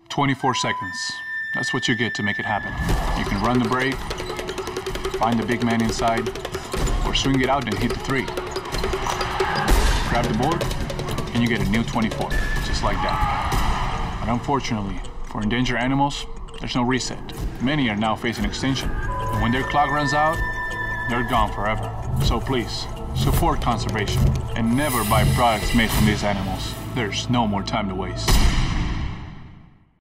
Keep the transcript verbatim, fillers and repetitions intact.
twenty-four seconds. That's what you get to make it happen. You can run the break, find the big man inside, or swing it out and hit the three. Grab the board, and you get a new twenty-four, just like that. But unfortunately, for endangered animals, there's no reset. Many are now facing extinction. And when their clock runs out, they're gone forever. So please, support conservation and never buy products made from these animals. There's no more time to waste.